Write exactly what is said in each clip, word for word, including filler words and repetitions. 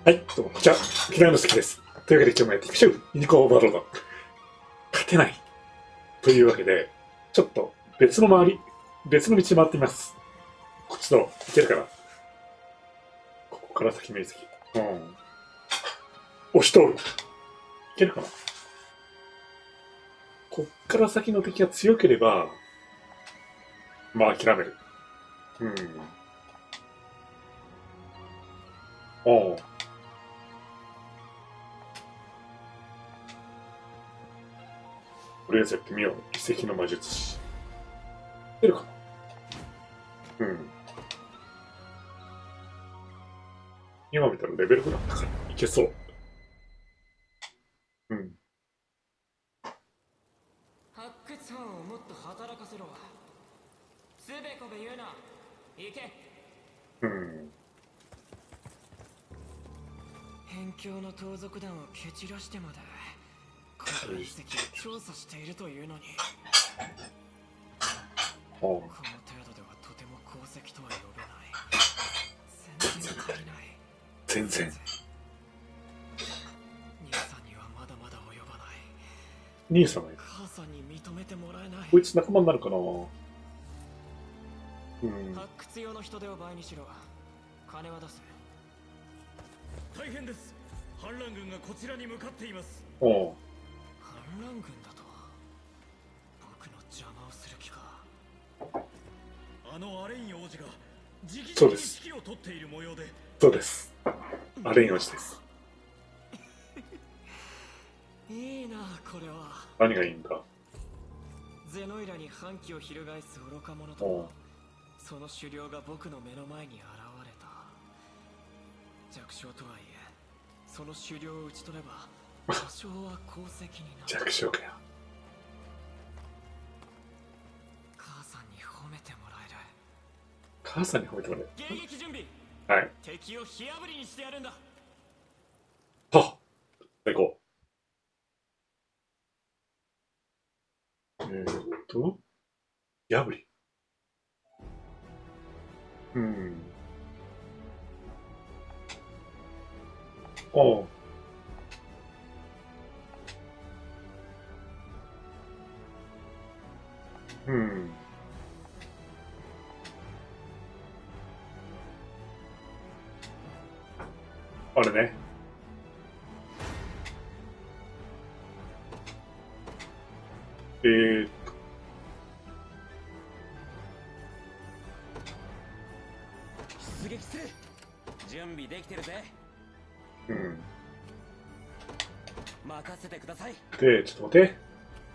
はい、どうも、こんにちは。沖縄の関です。というわけで今日もやっていきましょう。ユニコーンオーバーロード。勝てない。というわけで、ちょっと別の周り、別の道回ってみます。こっちの、いけるかな。ここから先面積。うん。押し通る。いけるかな。こっから先の敵が強ければ、まあ諦める。うん。おう。とりあえずやってみよう。遺跡の魔術師。いけるかな。うん。今見たらレベルが高い。いけそう。うん。 発掘班をもっと働かせろ。つべこべ言うな。行け。 うん。 辺境の盗賊団を蹴散らしてまでこの遺跡を調査しているというのに、 おう。 この程度ではとても功績とは呼べない。全然足りない。 全然。 兄さんにはまだまだ及ばない。 兄さんがいる。 母さんに認めてもらえない。 こいつ仲間になるかな。うん。 発掘用の人手を倍にしろ。金は出す。 大変です。反乱軍がこちらに向かっています。 おう。 反乱軍だと僕の邪魔をする気か。 あのアレイン王子が直そうです 々に指揮を取っている模様で。 そうです。アレイン王子です。 いいなこれは。 何がいいんだ。 ゼノイラに反旗を翻す愚か者おう。 とその首領が僕の目の前に現れた。弱小とはいえその首領を討ち取れば多少は功績になる。 弱小かよ。 母さんに褒めてもらえる。 母さんに褒めてもら迎撃準備。 え。はい。 敵を火炙りにしてやるんだ。 はっ。行こう。えーっと、破り。うん。おう。うん。あれね。えーっと、 出撃する。準備できてるぜ。 うん。 任せてください。 で、ちょっと待って。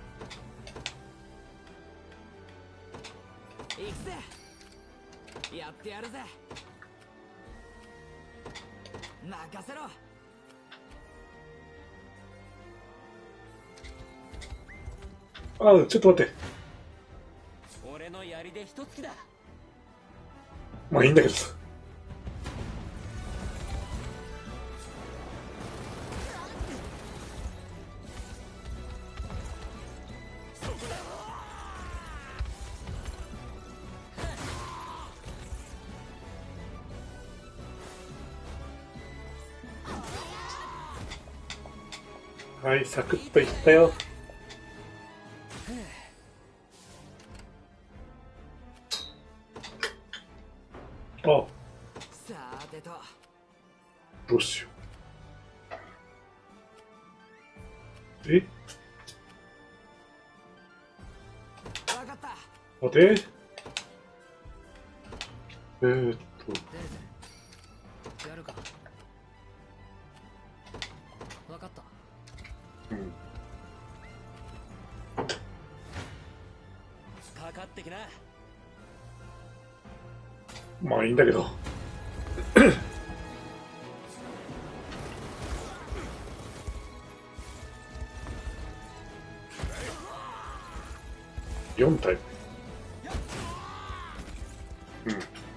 行くぜ。やってやるぜ。任せろ。 あ、ちょっと待って。 俺の槍で一突きだ。 まあいいんだけどさ。はい、サクッといったよ。あ、 さてと。 どうしよう。え、 わかった。 待て。えーっと、 やるか。わかった。 うん。 かかってきな。 まあいいんだけど。よんタイプ。うん。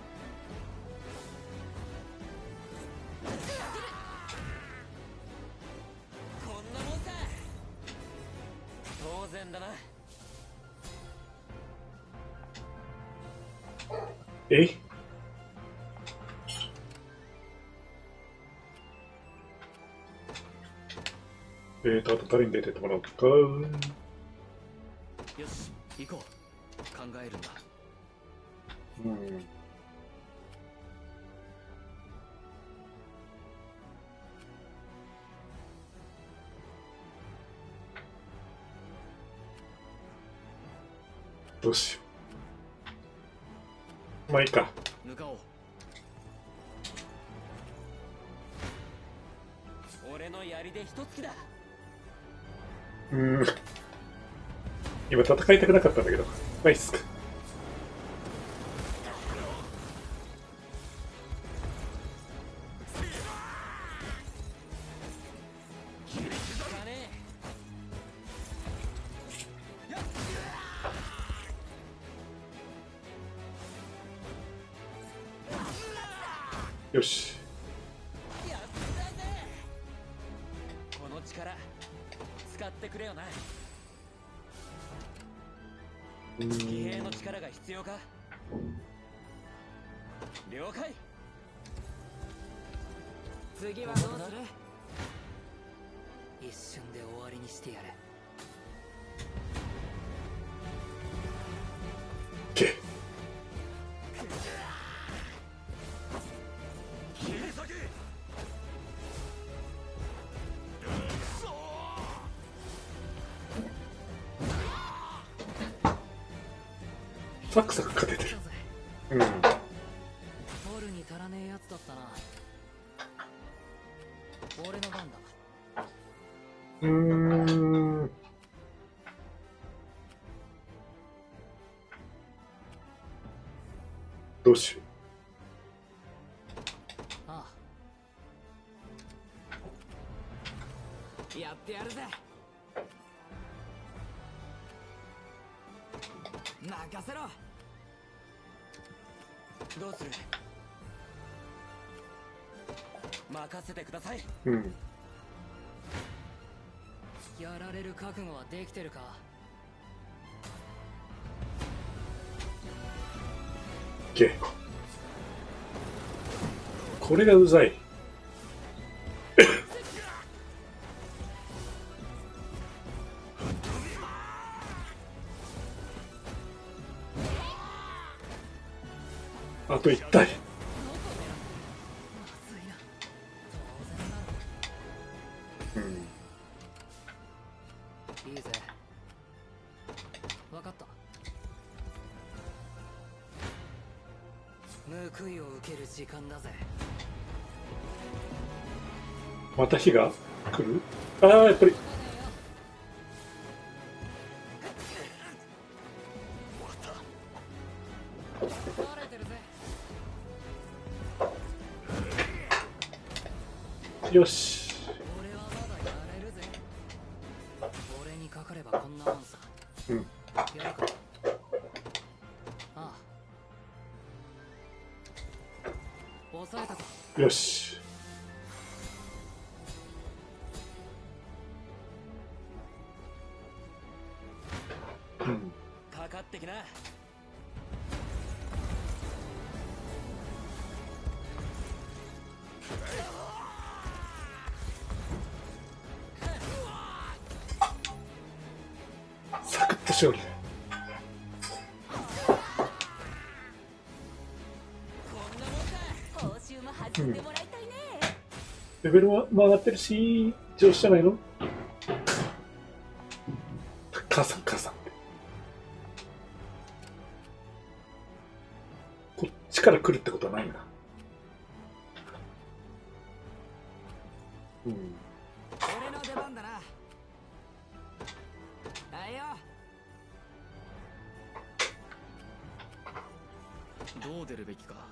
こんなもんさ。当然だな。 え、 えーと、あと誰に出てってもらおうか。 よし行こう。考えるんだ。 うん。どうしよう。まあいいか。 向かおう。俺の槍で一突きだ。 うん。今戦いたくなかったんだけど。まあいいっすか。よし。 この力使ってくれよな。騎兵の力が必要か。了解。次はどうする。一瞬で終わりにしてやる。 けサクサク勝ててる。うん。 取るに足らねえやつだったな。俺の番だ。 うーん。どうしよう。ああ。やってやるぜ。任せろ。どうする。任せてください。 う。うん。 やられる覚悟はできてるか。 けこれがうざい。あといち体。うん。 いいぜ。分かった。報いを受ける時間だぜ。 また火が来る。ああ、やっぱり。よし。 俺はまだやれるぜ。俺にかかればこんなもんさ。 うん。 やるか。ああ。抑えたか。 よし。うん。 かかってきな。 サクッと勝利。 報酬も弾んでもらいたいね。 レベルも上がってるし、上司じゃないの。母さん、母さん。こっちから来るってことはないんだ。うん。 俺の出番だな。あいよ。どう出るべきか。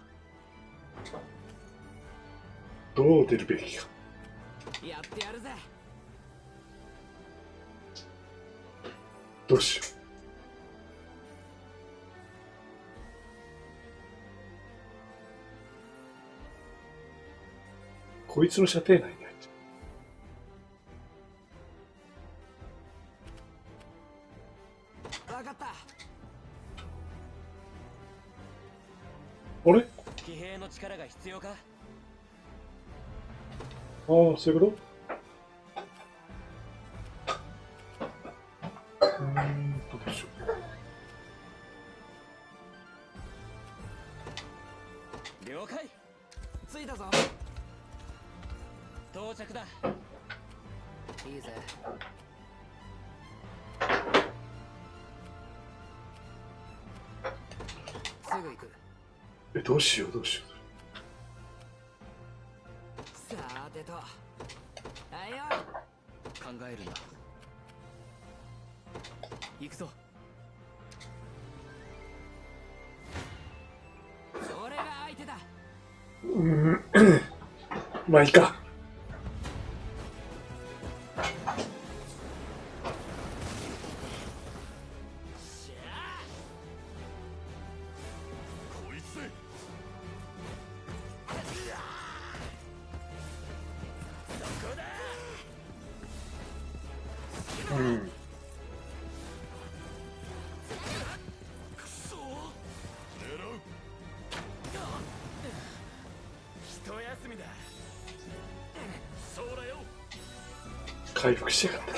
どう出るべきか。 やってやるぜ。 どうしよう。こいつの射程内に入っちゃう。分かった。 あれ。 騎兵の力が必要か。 ああ、そういうこ到着だ。いいぜ。すぐ行く。 え、どうしようどうしよさてと、あいよ。考えるんだ。行くぞ。俺が相手だ。 う。うーんまあいいか。 こいつうん。 そう狙う。一休みだ。そうだよ。 回復しやがった。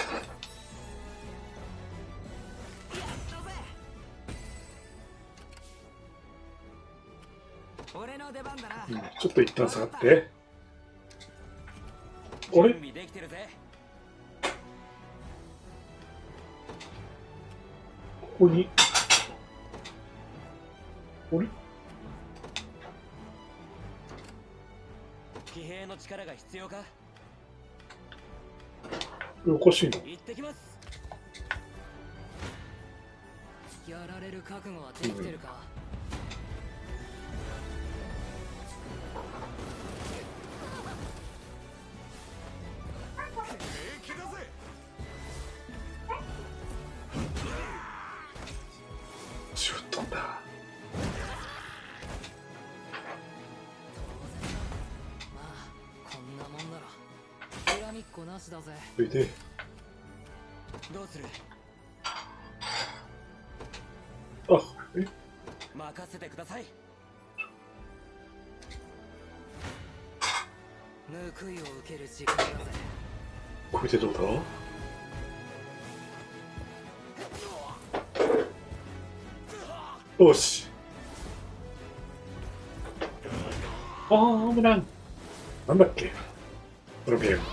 俺の出番だな。 うん、ちょっと一旦下がって。あれ準備できてるぜ。 ここに。あれ騎兵の力が必要か。 おかしいな。 行ってきます。やられる覚悟はできてるか。 平気だぜ。 しゅっとんだ。 まあこんなもんならピラミッコなしだぜ。 それで、 どうする。 あ、え、 任せてください。報いを受ける時間だぜ。 これでどうだ。よし。ああ、危ない。なんだっけこのゲーム。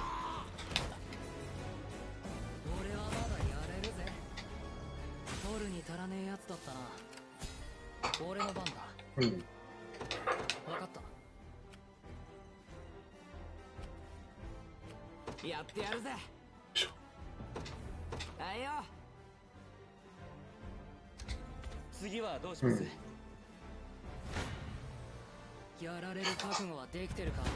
俺はまだやれるぜ。取るに足らねえやつだったな。俺の番だ。 うん。 分かった。やってやるぜ。 しょあいよ。次はどうします。うん、やられる覚悟はできてるか。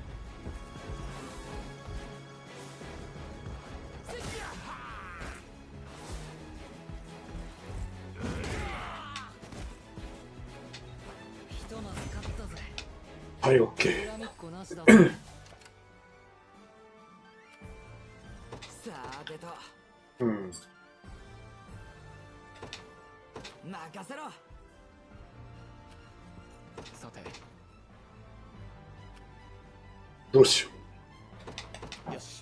ひとまず勝ったぜ。 はい、オッケピー。 ラミッコなしだぜ。さてと、 うん。 任せろ。さて、 どうしよよし。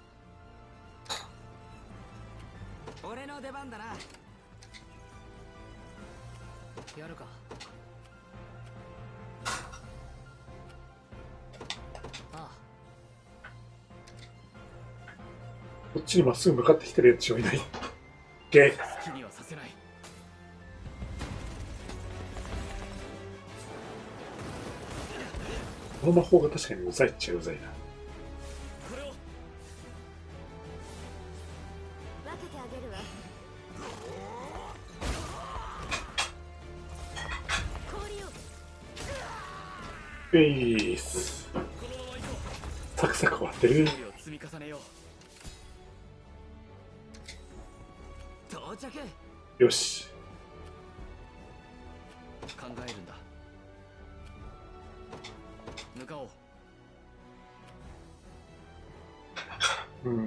俺の出番だな。やるか。ああ。 う。こっちにまっすぐ向かってきてるやつはいない。ゲー。 好きにはさせない。 この魔法が確かにうざいっちゃうざいな。 これを分けてあげるわ。氷を。 えいっす。 このまま行こサクサク終わってる。 う。を積み重ねよう。到着。 よし。 考えるんだ。向かおう。 うん。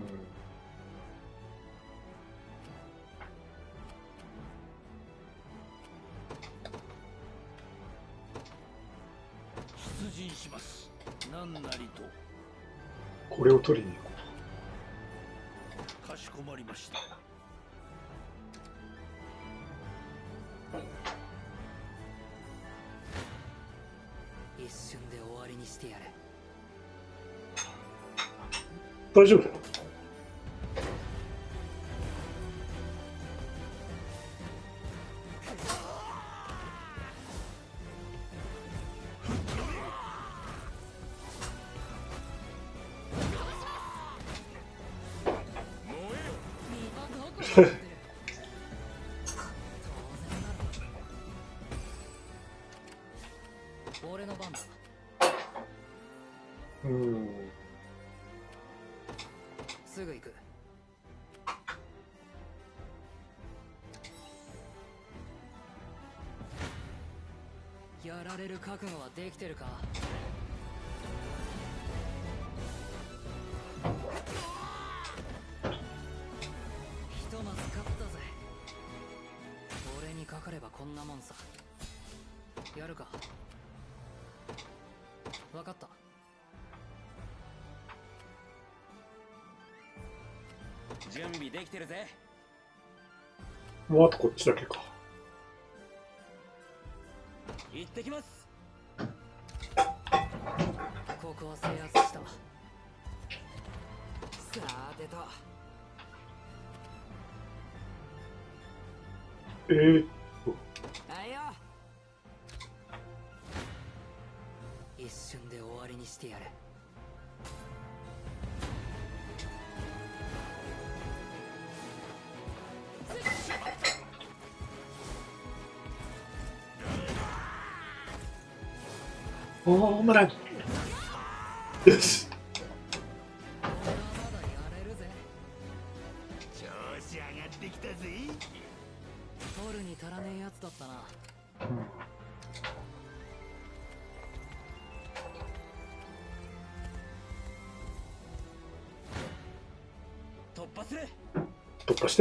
出陣します。なんなりと。 これを取りに行こかしこまりました。 一瞬で終わりにしてやれ。 大丈夫だよ。 俺の番だ。 うん。 すぐ行く。やられる覚悟はできてるか？ひとまず勝ったぜ。俺にかかればこんなもんさ。やるか？分かった。準備できてるぜ。 もうあとこっちだけか。 行ってきます。ここは制圧した。さあ出た。 えー、 あいよ。一瞬で終わりにしてやる。 ホームラン。よし。 俺はまだやれるぜ。 調子上がってきたぜ。 取るに足らねえやつだったな。突破する。 突破して。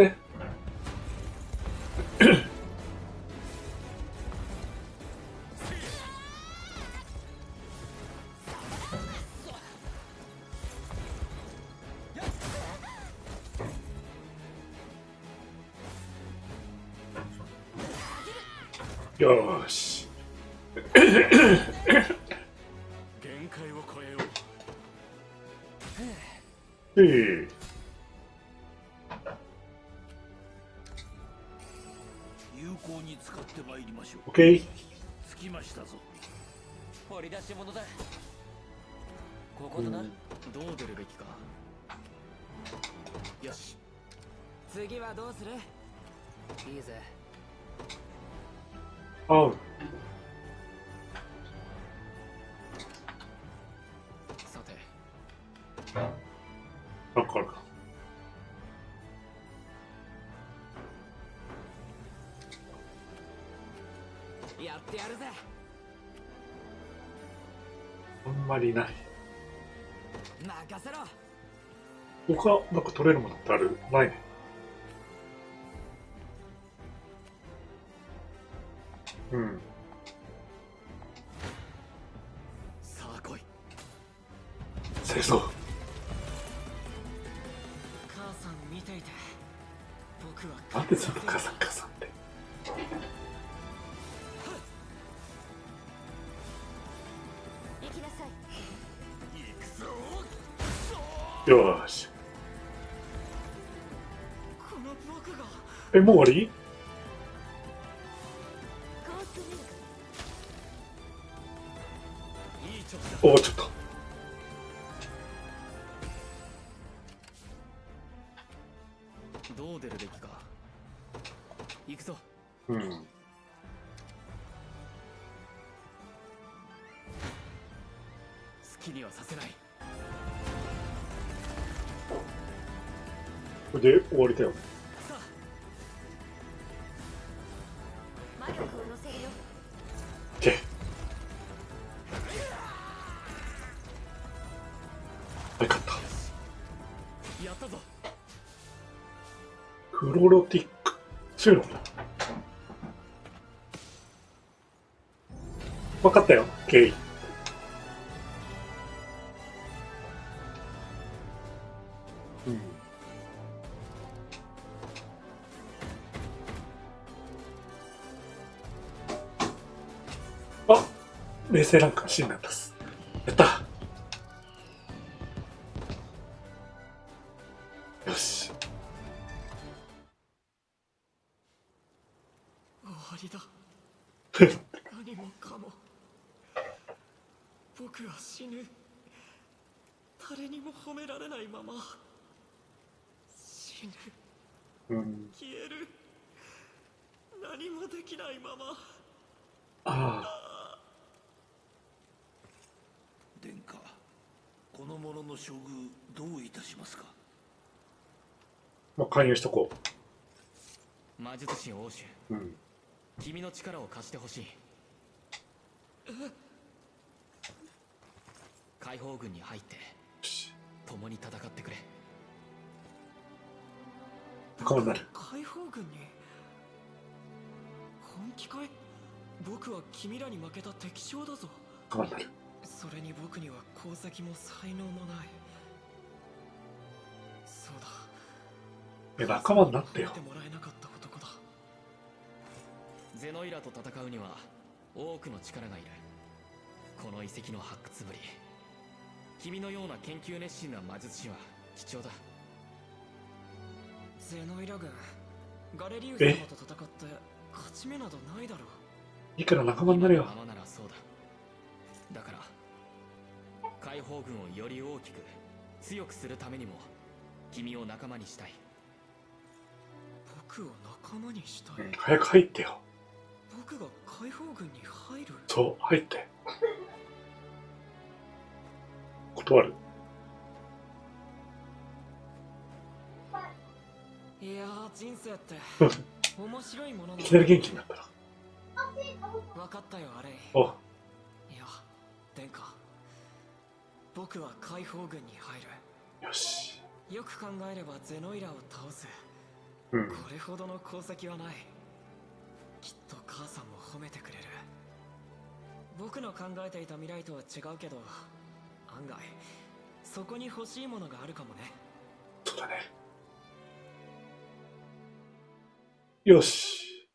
よーし。 限界を超えよう。 ええ。 有効に使ってまいりましょう。 オッケー。 つきましたぞ。 掘り出し物だ。ここだな。どう出るべきか。 よし。 次はどうする？いいぜ。 あう。 さて。 なんかあるか。 やってやるぜ。 あんまりない。 任せろ。 他なんか取れるものってある？ないね。うん。 さあ来い。 清掃。 母さん見ていて。僕はなんでそのカサカサって。 行きなさい。 行くぞ。 よーし。 この僕が。 え、もう終わり？ 変わってみるか。 いいチョキだ。 おお、ちょっと。 どう出るべきか。行くぞ。 うん。 好きにはさせない。 これで終わりだよね。 さ魔力を乗せるよ。 オッケー。はい、勝った。 あ、やったぞ。 フロロティック。強いのかな。分かったよ。オッケー。うん。あ、冷静ランクのシーンなんです。やった。 よし。 終わりだ。何もかも僕は死ぬ。誰にも褒められないまま死ぬ。 うん。 消える。何もできないまま。 ああ。 殿下、この者の処遇どういたしますか。 まあ、勧誘しとこ魔術師欧州、 う。うん。 君の力を貸してほしい。解放軍に入って共に戦ってくれ。 仲間になる。 解放軍に本気かい。僕は君らに負けた敵将だぞ。 仲間になる。 それに僕には功績も才能もない。そうだ。 え、仲間になってよ。 褒めてもらえなかった男だ。ゼノイラと戦うには多くの力がいる。この遺跡の発掘ぶり、君のような研究熱心な魔術師は貴重だ。ゼノイラ軍、ガレリウス様と戦って勝ち目などないだろう。 いいから仲間になれよ。 ままならそうだ。だから解放軍をより大きく強くするためにも君を仲間にしたい。僕を仲間にしたい、 うん、早く入ってよ。 僕が解放軍に入る。 そう、入って。断る。 いやー、人生って面白いものだ。 いきなり元気になったな。 分かったよ、あれ。 お、 いや、殿下、僕は解放軍に入る。 よし。 よく考えればゼノイラを倒す。 うん。 これほどの功績はない。きっと母さんも褒めてくれる。僕の考えていた未来とは違うけど、案外そこに欲しいものがあるかもね。 そうだね。よし。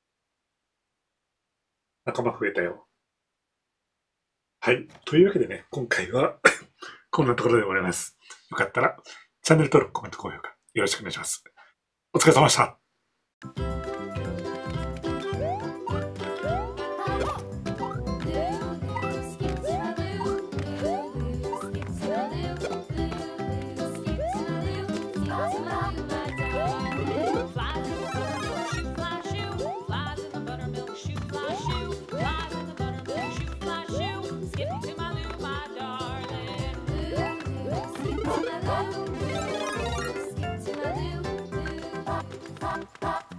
仲間増えたよ。はい。というわけでね、今回はこんなところで終わります。よかったらチャンネル登録、コメント、高評価よろしくお願いします。お疲れ様でした。 Skip to my loo, skip to my loo, loo, pop, pop.